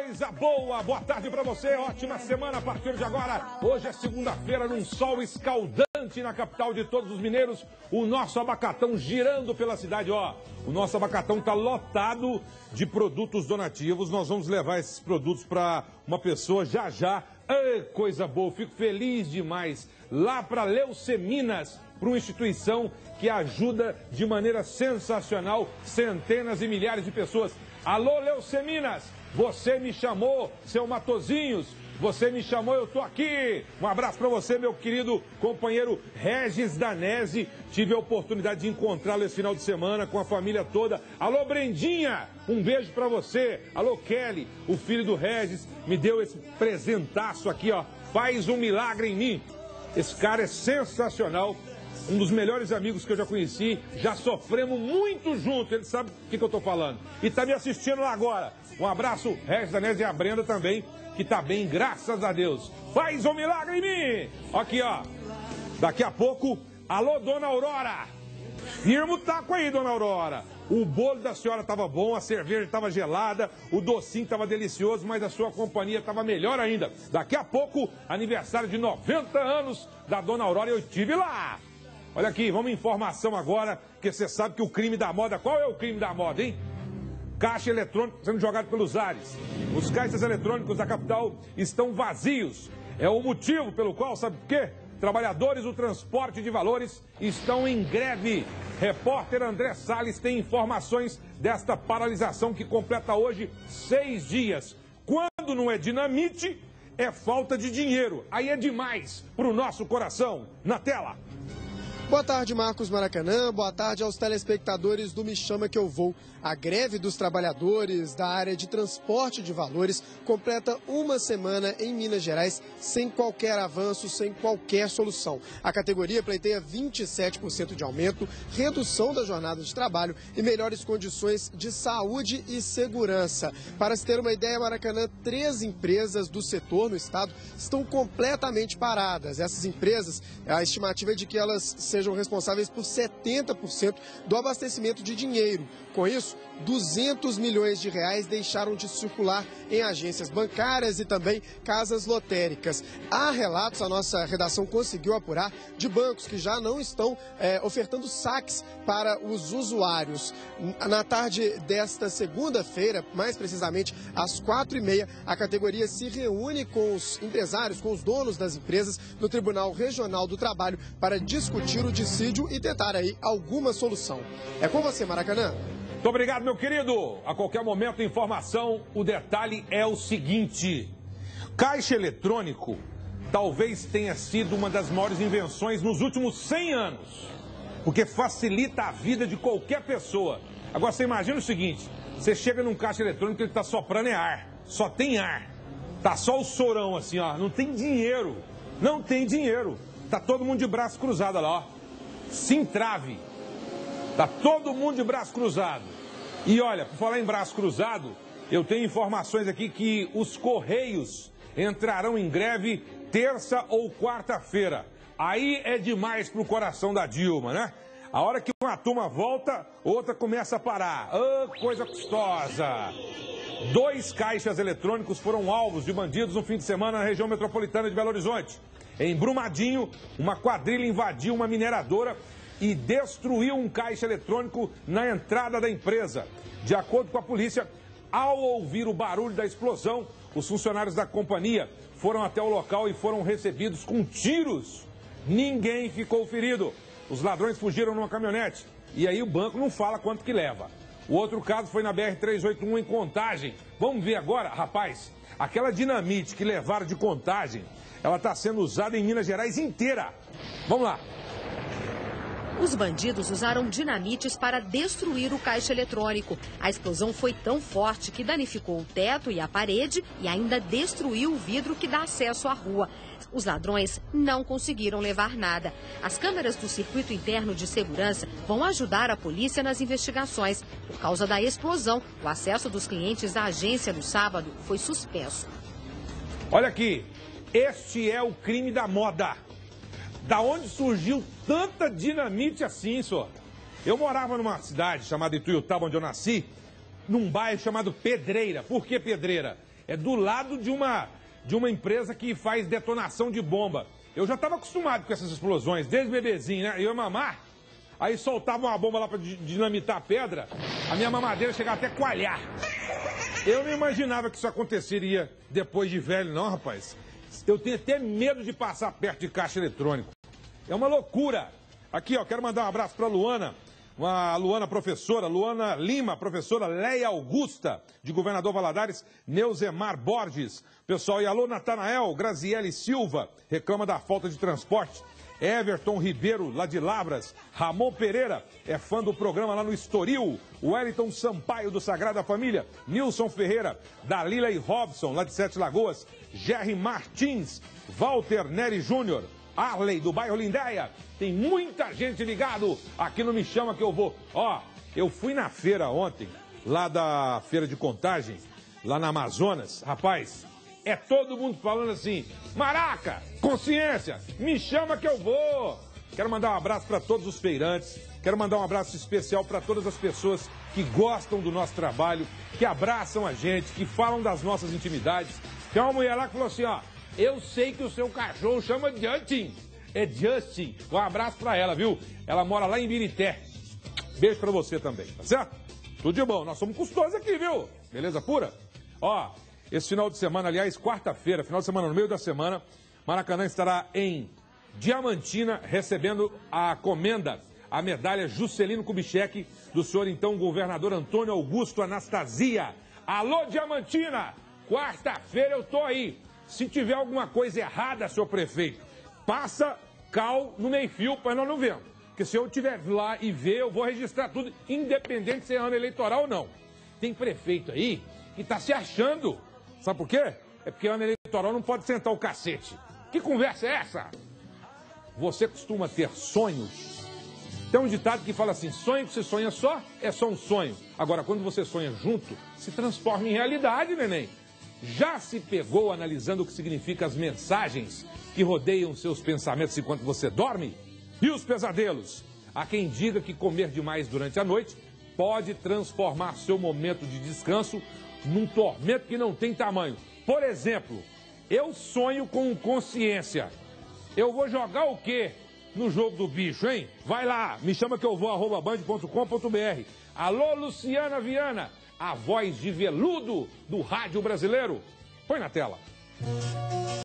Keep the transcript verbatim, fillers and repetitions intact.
coisa boa! Boa tarde para você, ótima semana a partir de agora. Hoje é segunda-feira, num sol escaldante na capital de todos os mineiros. O nosso abacatão girando pela cidade, ó. O nosso abacatão tá lotado de produtos donativos. Nós vamos levar esses produtos para uma pessoa já já. Ei, coisa boa, fico feliz demais. Lá para Leuceminas, para uma instituição que ajuda de maneira sensacional centenas e milhares de pessoas. Alô, Leuceminas, você me chamou, seu Matozinhos, você me chamou, eu tô aqui. Um abraço para você, meu querido companheiro Regis Danese. Tive a oportunidade de encontrá-lo esse final de semana com a família toda. Alô, Brendinha, um beijo para você. Alô, Kelly, o filho do Regis, me deu esse presentaço aqui, ó. Faz um milagre em mim. Esse cara é sensacional. Um dos melhores amigos que eu já conheci, já sofremos muito juntos, ele sabe o que, que eu tô falando. E tá me assistindo lá agora. Um abraço, Regis Danese, e a Brenda também, que tá bem, graças a Deus. Faz um milagre em mim! Aqui, ó. Daqui a pouco, alô, dona Aurora. Firma o taco aí, dona Aurora. O bolo da senhora tava bom, a cerveja tava gelada, o docinho tava delicioso, mas a sua companhia tava melhor ainda. Daqui a pouco, aniversário de noventa anos da dona Aurora, eu estive lá. Olha aqui, vamos em informação agora, porque você sabe que o crime da moda, qual é o crime da moda, hein? Caixa eletrônico sendo jogado pelos ares. Os caixas eletrônicos da capital estão vazios. É o motivo pelo qual, sabe por quê? Trabalhadores do transporte de valores estão em greve. Repórter André Salles tem informações desta paralisação que completa hoje seis dias. Quando não é dinamite, é falta de dinheiro. Aí é demais para o nosso coração. Na tela. Boa tarde, Marcos Maracanã. Boa tarde aos telespectadores do Me Chama Que Eu Vou. A greve dos trabalhadores da área de transporte de valores completa uma semana em Minas Gerais sem qualquer avanço, sem qualquer solução. A categoria pleiteia vinte e sete por cento de aumento, redução da jornada de trabalho e melhores condições de saúde e segurança. Para se ter uma ideia, Maracanã, três empresas do setor no estado estão completamente paradas. Essas empresas, a estimativa é de que elas sejam responsáveis por setenta por cento do abastecimento de dinheiro. Com isso, duzentos milhões de reais deixaram de circular em agências bancárias e também casas lotéricas. Há relatos, a nossa redação conseguiu apurar, de bancos que já não estão é, ofertando saques para os usuários. Na tarde desta segunda-feira, mais precisamente às quatro e meia, a categoria se reúne com os empresários, com os donos das empresas, no Tribunal Regional do Trabalho para discutir o dissídio e tentar aí alguma solução. É com você, Maracanã. Muito obrigado, meu querido. A qualquer momento, informação, o detalhe é o seguinte. Caixa eletrônico talvez tenha sido uma das maiores invenções nos últimos cem anos. Porque facilita a vida de qualquer pessoa. Agora, você imagina o seguinte. Você chega num caixa eletrônico e ele está soprando é ar. Só tem ar. Tá só o sorão assim, ó. Não tem dinheiro. Não tem dinheiro. Tá todo mundo de braço cruzado lá, ó. Se entrave. Tá todo mundo de braço cruzado. E olha, por falar em braço cruzado, eu tenho informações aqui que os Correios entrarão em greve terça ou quarta-feira. Aí é demais pro coração da Dilma, né? A hora que uma turma volta, outra começa a parar. Ah, coisa custosa. Dois caixas eletrônicos foram alvos de bandidos no fim de semana na região metropolitana de Belo Horizonte. Em Brumadinho, uma quadrilha invadiu uma mineradora e destruiu um caixa eletrônico na entrada da empresa. De acordo com a polícia, ao ouvir o barulho da explosão, os funcionários da companhia foram até o local e foram recebidos com tiros. Ninguém ficou ferido. Os ladrões fugiram numa caminhonete. E aí o banco não fala quanto que leva. O outro caso foi na B R trezentos e oitenta e um em Contagem. Vamos ver agora, rapaz, aquela dinamite que levaram de Contagem, ela está sendo usada em Minas Gerais inteira. Vamos lá. Os bandidos usaram dinamites para destruir o caixa eletrônico. A explosão foi tão forte que danificou o teto e a parede e ainda destruiu o vidro que dá acesso à rua. Os ladrões não conseguiram levar nada. As câmeras do circuito interno de segurança vão ajudar a polícia nas investigações. Por causa da explosão, o acesso dos clientes à agência no sábado foi suspenso. Olha aqui, este é o crime da moda. Da onde surgiu tanta dinamite assim, senhor? Eu morava numa cidade chamada Ituiutaba, onde eu nasci, num bairro chamado Pedreira. Por que Pedreira? É do lado de uma, de uma empresa que faz detonação de bomba. Eu já estava acostumado com essas explosões, desde bebezinho, né? Eu ia mamar, aí soltava uma bomba lá para dinamitar a pedra, a minha mamadeira chegava até a coalhar. Eu não imaginava que isso aconteceria depois de velho, não, rapaz. Eu tenho até medo de passar perto de caixa eletrônico. É uma loucura. Aqui, ó, quero mandar um abraço para a Luana, uma Luana professora, Luana Lima, professora Leia Augusta, de Governador Valadares, Neuzemar Borges. Pessoal, e alô, Natanael, Graziele Silva, reclama da falta de transporte. Everton Ribeiro, lá de Lavras. Ramon Pereira, é fã do programa lá no Estoril. Wellington Sampaio, do Sagrada Família. Nilson Ferreira, Dalila e Robson, lá de Sete Lagoas. Jerry Martins, Walter Neri Júnior. Arley, do bairro Lindéia. Tem muita gente ligado aqui no Me Chama Que Eu Vou. Ó, eu fui na feira ontem, lá da Feira de Contagem, lá na Amazonas. Rapaz, é todo mundo falando assim, Maraca, consciência, me chama que eu vou. Quero mandar um abraço para todos os feirantes, quero mandar um abraço especial para todas as pessoas que gostam do nosso trabalho, que abraçam a gente, que falam das nossas intimidades. Tem uma mulher lá que falou assim, ó, eu sei que o seu cachorro chama Justin. É Justin. Um abraço pra ela, viu? Ela mora lá em Birité. Beijo pra você também, tá certo? Tudo de bom. Nós somos custosos aqui, viu? Beleza pura? Ó, esse final de semana, aliás, quarta-feira, final de semana, no meio da semana, Maracanã estará em Diamantina recebendo a comenda, a medalha Juscelino Kubitschek, do senhor, então, governador Antônio Augusto Anastasia. Alô, Diamantina! Quarta-feira eu tô aí. Se tiver alguma coisa errada, senhor prefeito, passa cal no meio-fio para nós não vermos. Porque se eu estiver lá e ver, eu vou registrar tudo, independente se é ano eleitoral ou não. Tem prefeito aí que está se achando. Sabe por quê? É porque ano eleitoral não pode sentar o cacete. Que conversa é essa? Você costuma ter sonhos? Tem um ditado que fala assim, sonho que você sonha só, é só um sonho. Agora, quando você sonha junto, se transforma em realidade, neném. Já se pegou analisando o que significam as mensagens que rodeiam seus pensamentos enquanto você dorme? E os pesadelos? Há quem diga que comer demais durante a noite pode transformar seu momento de descanso num tormento que não tem tamanho. Por exemplo, eu sonho com consciência. Eu vou jogar o quê no jogo do bicho, hein? Vai lá, me chama que eu vou, arroba band ponto com ponto br. Alô, Luciana Viana, a voz de veludo do rádio brasileiro. Põe na tela.